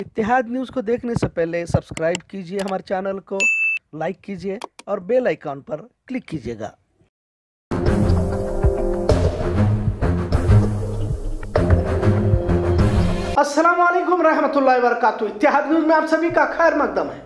इत्तेहाद news को देखने से पहले सब्सक्राइब कीजिए हमारे चैनल को, लाइक कीजिए और बेल आइकॉन पर क्लिक कीजिएगा। अस्सलाम वालेकुम रहमतुल्लाहि व बरकातुहू। इत्तेहाद न्यूज़ में आप सभी का खैर मकदम है।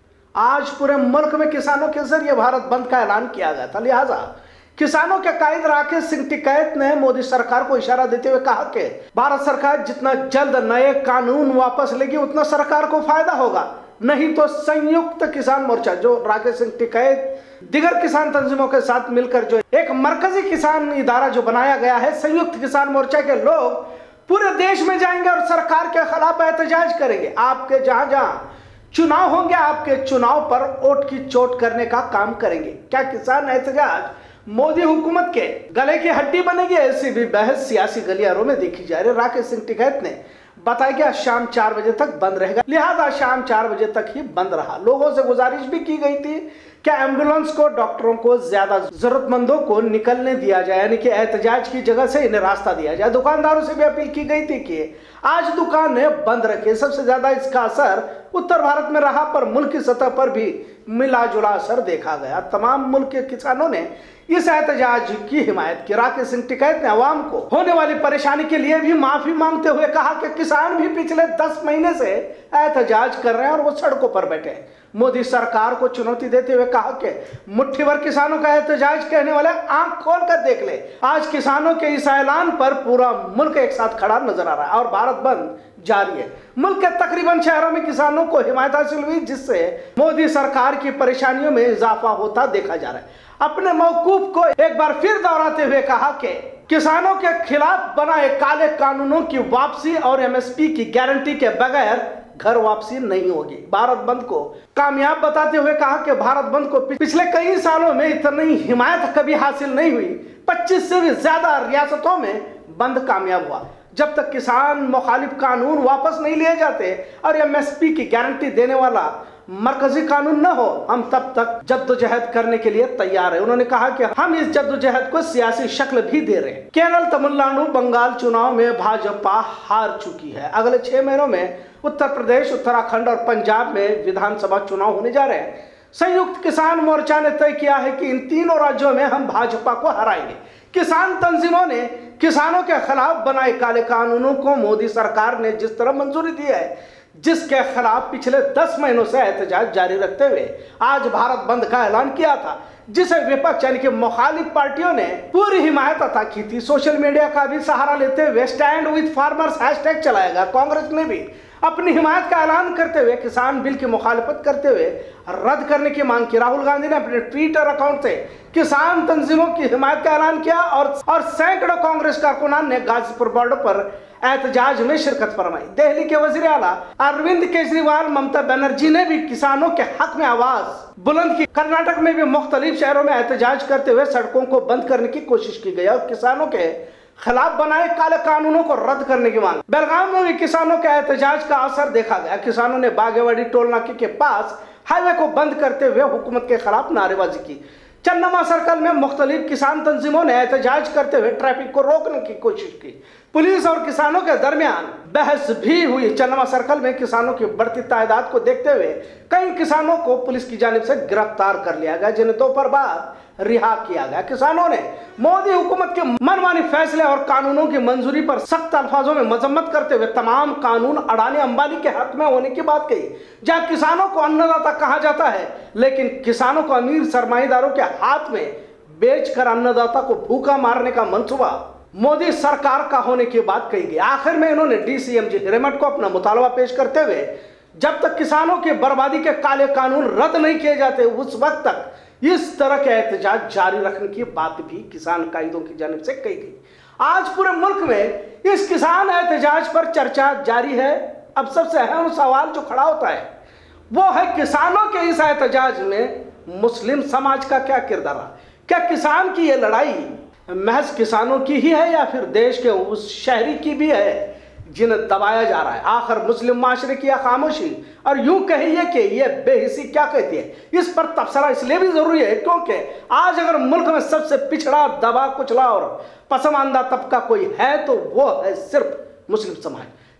आज पूरे मुल्क में किसानों के जरिए भारत बंद का ऐलान किया गया था, लिहाजा किसानों के कायद राकेश सिंह टिकैत ने मोदी सरकार को इशारा देते हुए कहा कि भारत सरकार जितना जल्द नए कानून वापस लेगी उतना सरकार को फायदा होगा, नहीं तो संयुक्त किसान मोर्चा जो राकेश सिंह टिकैत दिगर किसान तंजीमों के साथ मिलकर जो एक मरकजी किसान इदारा जो बनाया गया है, संयुक्त किसान मोर्चा के लोग पूरे देश में जाएंगे और सरकार के खिलाफ एहतजाज करेंगे। आपके जहां जहां चुनाव होंगे आपके चुनाव पर वोट की चोट करने का काम करेंगे। क्या किसान एहतजाज मोदी हुकूमत के गले की हड्डी बनेगी? ऐसी भी बहस सियासी गलियारों में देखी जा रही है। राकेश सिंह टिकैत ने बताया कि शाम 4 बजे तक बंद रहेगा, लिहाजा शाम 4 बजे तक ही बंद रहा। लोगों से गुजारिश भी की गई थी कि एम्बुलेंस को, डॉक्टरों को, ज्यादा जरूरतमंदों को निकलने दिया जाए, यानी कि एहतजाज की जगह से इन्हें रास्ता दिया जाए। दुकानदारों से भी अपील की गई थी कि आज दुकानें बंद रखें। सबसे ज्यादा इसका असर उत्तर भारत में रहा, पर मुल्क की सतह पर भी मिला जुला असर देखा गया। तमाम मुल्क के किसानों ने इस एहतजाज की हिमायत की। राकेश सिंह टिकैत ने अवाम को होने वाली परेशानी के लिए भी माफी मांगते हुए कहा कि किसान भी पिछले 10 महीने से एहतजाज कर रहे हैं और वो सड़कों पर बैठे हैं। मोदी सरकार को चुनौती देते हुए कहा कि मुट्ठी भर किसानों का एहतजाज कहने वाले आंख खोल कर देख ले। आज किसानों के इस ऐलान पर पूरा मुल्क एक साथ खड़ा नजर आ रहा है और भारत बंद जारी है। मुल्क के तकरीबन शहरों में किसानों को हिमायत हासिल हुई, जिससे मोदी सरकार की परेशानियों में इजाफा होता देखा जा रहा है। अपने मौकूफ को एक बार फिर दोहराते हुए कहा कि किसानों के खिलाफ बनाए काले कानूनों की वापसी और एमएसपी की गारंटी के बगैर घर वापसी नहीं होगी। भारत बंद को कामयाब बताते हुए कहा कि भारत बंद को पिछले कई सालों में इतनी हिमायत कभी हासिल नहीं हुई। 25 से भी ज्यादा रियासतों में बंद कामयाब हुआ। जब तक किसान मुखालिफ कानून वापस नहीं लिए जाते और एमएसपी की गारंटी देने वाला मरकजी कानून न हो, हम तब तक जद्दोजहद करने के लिए तैयार है। उन्होंने कहा कि हम इस जद्दोजहद को सियासी शक्ल भी दे रहे हैं। केरल, तमिलनाडु, बंगाल चुनाव में भाजपा हार चुकी है। अगले 6 महीनों में उत्तर प्रदेश, उत्तराखंड और पंजाब में विधानसभा चुनाव होने जा रहे हैं। संयुक्त किसान मोर्चा ने तय किया है कि इन तीनों राज्यों में हम भाजपा को हराएंगे। किसान तंजीमों ने किसानों के खिलाफ बनाए काले कानूनों को मोदी सरकार ने जिस तरह मंजूरी दी है, जिसके खिलाफ पिछले 10 महीनों से एहतजाज जारी रखते हुए आज भारत बंद का ऐलान किया था, जिसे विपक्ष यानी कि मुखालिफ पार्टियों ने पूरी हिमायत अता की थी। सोशल मीडिया का भी सहारा लेते हुए स्टैंड विद फार्मर्स हैशटैग चलाएगा। कांग्रेस ने भी अपनी हिमायत का ऐलान करते हुए किसान बिल की मुखालिफत करते हुए रद्द करने की मांग की। राहुल गांधी ने अपने ट्विटर अकाउंट से किसान तंजीमों की हिमायत का ऐलान किया और सैकड़ों कांग्रेस कारकुनान ने गाजीपुर बॉर्डर पर एहतजाज में शिरकत फरमाई। दिल्ली के वजीर आला अरविंद केजरीवाल, ममता बनर्जी ने भी किसानों के हक में आवाज बुलंद की। कर्नाटक में भी मुख्तलिफ शहरों में एहतजाज करते हुए सड़कों को बंद करने की कोशिश की गई और किसानों के खिलाफ बनाए काले कानूनों को रद्द करने की मांग। बेलगाम में भी किसानों के एहतजाज का असर देखा गया। किसानों ने बागेवाड़ी टोल नाके के पास हाईवे को बंद करते हुए हुकूमत के खिलाफ नारेबाजी की। चन्नमा सर्कल में मुख्तलिफ किसान तंजीमों ने एहतजाज करते हुए ट्रैफिक को रोकने की कोशिश की। पुलिस और किसानों के दरमियान बहस भी हुई। चन्नमा सर्कल में किसानों की बढ़ती तादाद को देखते हुए कई किसानों को पुलिस की जानिब से गिरफ्तार कर लिया गया, जिन्हें दोपहर बाद रिहा किया गया। किसानों ने मोदी हुकूमत के मनमानी फैसले और कानूनों की मंजूरी पर सख्त अल्फाजों में मजम्मत करते हुए तमाम कानून अडानी अंबानी के हक में होने की बात कही। जहां किसानों को अन्नदाता कहा जाता है, लेकिन किसानों को अमीर सरमाएदारों के हाथ में बेचकर अन्नदाता को भूखा मारने का मंसूबा मोदी सरकार का होने की बात कही गई। आखिर में इन्होंने डीसीएम हिरेमठ को अपना मुतालबा पेश करते हुए जब तक किसानों की बर्बादी के काले कानून रद्द नहीं किए जाते उस वक्त तक इस तरह के एहतजाज जारी रखने की बात भी किसान कायदों की जानिब से कही गई। आज पूरे मुल्क में इस किसान एहतजाज पर चर्चा जारी है। अब सबसे अहम सवाल जो खड़ा होता है वो है किसानों के इस एहतजाज में मुस्लिम समाज का क्या किरदार रहा। क्या किसान की ये लड़ाई महज किसानों की ही है या फिर देश के उस शहरी की भी है जिन्हें दबाया जा रहा है? आखिर मुस्लिम माशरे की खामोशी और यूं कहिए कि यह बेहिसी क्या कहती है, इस पर तबसरा इसलिए भी जरूरी है क्योंकि आज अगर मुल्क में सबसे पिछड़ा, दबा कुचला और पसमानदा तबका कोई है तो वो है सिर्फ मुस्लिम समाज।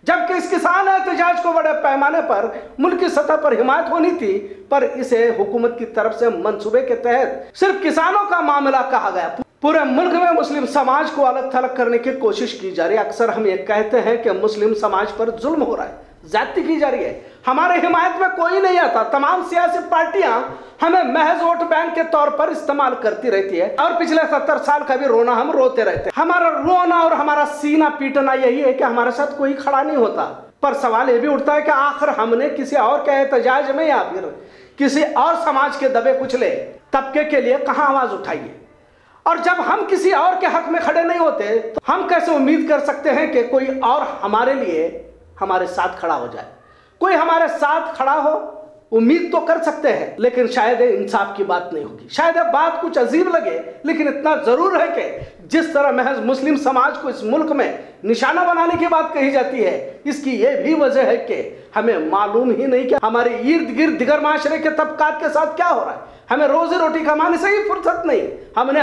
जबकि इस किसान एहतजाज को बड़े पैमाने पर मुल्क की सतह पर हिमायत होनी थी, पर इसे हुकूमत की तरफ से मंसूबे के तहत सिर्फ किसानों का मामला कहा गया। पूरे मुल्क में मुस्लिम समाज को अलग थलग करने की कोशिश की जा रही है। अक्सर हम ये कहते हैं कि मुस्लिम समाज पर जुल्म हो रहा है, ज्यादती की जा रही है। हमारे हिमायत में कोई नहीं आता। तमाम सियासी पार्टियां हमें महज वोट बैंक के तौर पर इस्तेमाल करती रहती है और पिछले 70 साल का भी रोना हम रोते रहते हैं। हमारा रोना और हमारा सीना पीटना यही है कि हमारे साथ कोई खड़ा नहीं होता। पर सवाल ये भी उठता है कि आखिर हमने किसी और के एहतजाज में या फिर किसी और समाज के दबे कुचले तबके के लिए कहां आवाज उठाई है? और जब हम किसी और के हक में खड़े नहीं होते तो हम कैसे उम्मीद कर सकते हैं कि कोई और हमारे लिए हमारे साथ खड़ा हो जाए? कोई हमारे साथ खड़ा हो उम्मीद तो कर सकते हैं, लेकिन शायद इंसाफ की बात नहीं होगी। शायद बात कुछ अजीब लगे, लेकिन इतना जरूर है कि जिस तरह महज मुस्लिम समाज को इस मुल्क में निशाना बनाने की बात कही जाती है, इसकी यह भी वजह है कि हमें मालूम ही नहीं कि हमारे इर्द गिर्द दिगर माशरे के तबकात के साथ क्या हो रहा है। हमें रोजी रोटी कमाने से ही फुर्सत नहीं। हमने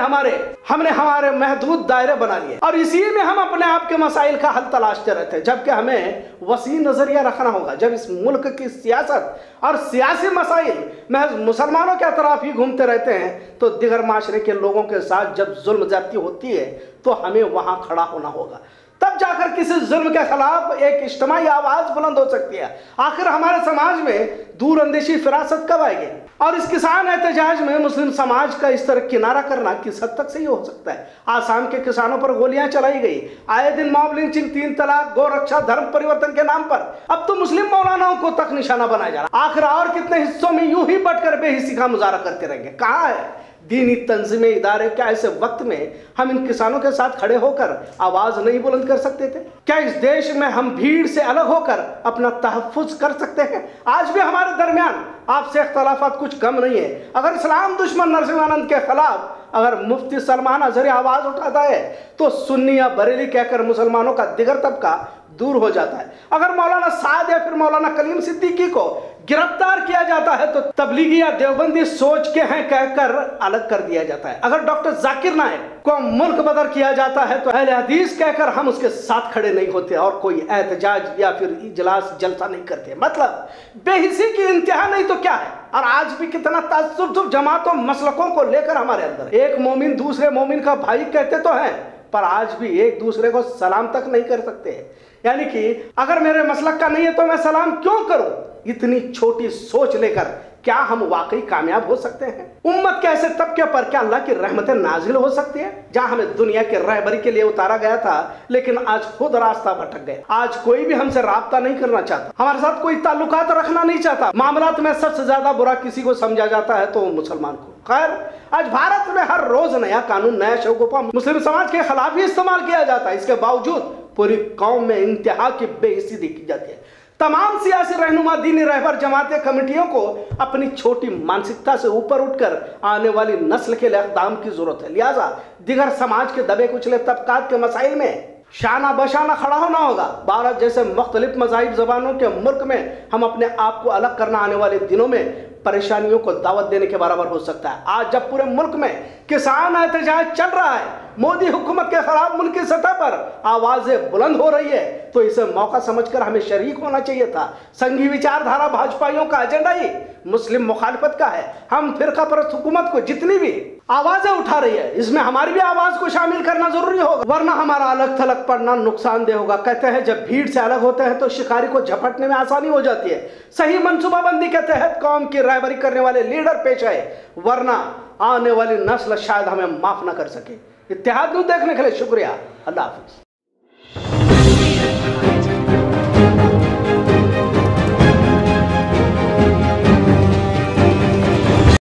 हमारे महदूद दायरे बना लिए और इसी में हम अपने आप के मसाइल का हल तलाशते रहते हैं, जबकि हमें वसी नजरिया रखना होगा। जब इस मुल्क की सियासत और सियासी मसाइल महज मुसलमानों के अतराफ ही घूमते रहते हैं, तो दिगर माशरे के लोगों के साथ जब जुल्म ज्यादती होती है तो हमें वहां खड़ा होना होगा। तब जाकर किसी जुल्म के खिलाफ एक इज्तिमाई आवाज बुलंद हो सकती है। आखिर हमारे समाज में दूरअंदेशी फिरासत कब आएगी? और इस किसान एहतजाज में मुस्लिम समाज का इस तरह किनारा करना किस हद तक सही हो सकता है? आसाम के किसानों पर गोलियां चलाई गई, आए दिन मॉब लिंचिंग, 3 तलाक, गौ रक्षा, धर्म परिवर्तन के नाम पर अब तो मुस्लिम मौलानाओं को तक निशाना बनाया जा रहा है। आखिर और कितने हिस्सों में यूं ही बटकर बेहिसी का मुजाहरा करते रहेंगे? कहां है दीनी तंजीमें, इदारे? क्या ऐसे वक्त में हम इन किसानों के साथ खड़े होकर आवाज नहीं बुलंद कर सकते थे? क्या इस देश में हम भीड़ से अलग होकर अपना तहफ्फुज कर सकते हैं? आज भी हमारे दरमियान आपसे इख्तलाफात कुछ कम नहीं है। अगर इस्लाम दुश्मन नरसिंहानंद के खिलाफ अगर मुफ्ती सलमान अजहरी आवाज उठाता है तो सुन्नी या बरेली कहकर मुसलमानों का दिगर तबका दूर हो जाता है। अगर मौलाना साद या फिर मौलाना कलीम सिद्दीकी को गिरफ्तार किया जाता है तो तबलीगी या देवबंदी सोच के हैं कहकर अलग कर दिया जाता है। अगर डॉक्टर जाकिर नायक को मुल्क बदर किया जाता है तो अहले हदीस कहकर हम उसके साथ खड़े नहीं होते और कोई एहतजाज या फिर इजलास जलसा नहीं करते। मतलब बेहिसी की इंतहा नहीं तो क्या है? और आज भी कितना ताज्जुब जमातों मसलकों को लेकर हमारे अंदर। एक मोमिन दूसरे मोमिन का भाई कहते तो हैं, पर आज भी एक दूसरे को सलाम तक नहीं कर सकते हैं। यानी कि अगर मेरे मसलक का नहीं है तो मैं सलाम क्यों करूं? इतनी छोटी सोच लेकर क्या हम वाकई कामयाब हो सकते हैं? उम्मत के ऐसे तबके पर क्या अल्लाह की रहमतें नाजिल हो सकती है? जहां हमें दुनिया के रहबरी के लिए उतारा गया था, लेकिन आज खुद रास्ता भटक गए। आज कोई भी हमसे राब्ता नहीं करना चाहता, हमारे साथ कोई ताल्लुकात रखना नहीं चाहता। मामलात में सबसे ज्यादा बुरा किसी को समझा जाता है तो मुसलमान को। खैर, आज भारत में हर रोज नया कानून, नया शगुफा मुस्लिम समाज के खिलाफ ही इस्तेमाल किया जाता है। इसके बावजूद पूरी कौम में इंतहा की बेइज्जती देखी जाती है। तमाम सियासी रहनुमा, दीनी रहबर, जमातें, कमेटियों को अपनी छोटी मानसिकता से ऊपर उठकर आने वाली नस्ल के लिए इक़दाम की जरूरत है। लिहाजा दिगर समाज के दबे कुचले तबकात के मसाइल में शाना बशाना खड़ा होना होगा। भारत जैसे मुख्तलिफ मज़ाहिब ज़बानों के मुल्क में हम अपने आप को अलग करना आने वाले दिनों में परेशानियों को दावत देने के बराबर हो सकता है। आज जब पूरे मुल्क में किसान एहतजाज चल रहा है, मोदी हुकूमत के खिलाफ मुल्क की सतह पर आवाजें बुलंद हो रही है, तो इसे मौका समझकर हमें शरीक होना चाहिए था। संघी विचारधारा भाजपाइयों का एजेंडा ही मुस्लिम मुखालिफत का है। हम फिरका परस्त हुकूमत को जितनी भी आवाजें उठा रही है, इसमें हमारी भी आवाज को शामिल करना जरूरी होगा, वरना हमारा अलग थलग पड़ना नुकसानदेह होगा। कहते हैं जब भीड़ से अलग होते हैं तो शिकारी को झपटने में आसानी हो जाती है। सही मनसूबाबंदी के तहत कौम की रहबरी करने वाले लीडर पेश आए, वरना आने वाली नस्ल शायद हमें माफ न कर सके। इत्तेहाद न्यूज़ देखने के लिए शुक्रिया। अल्लाह हाफिज।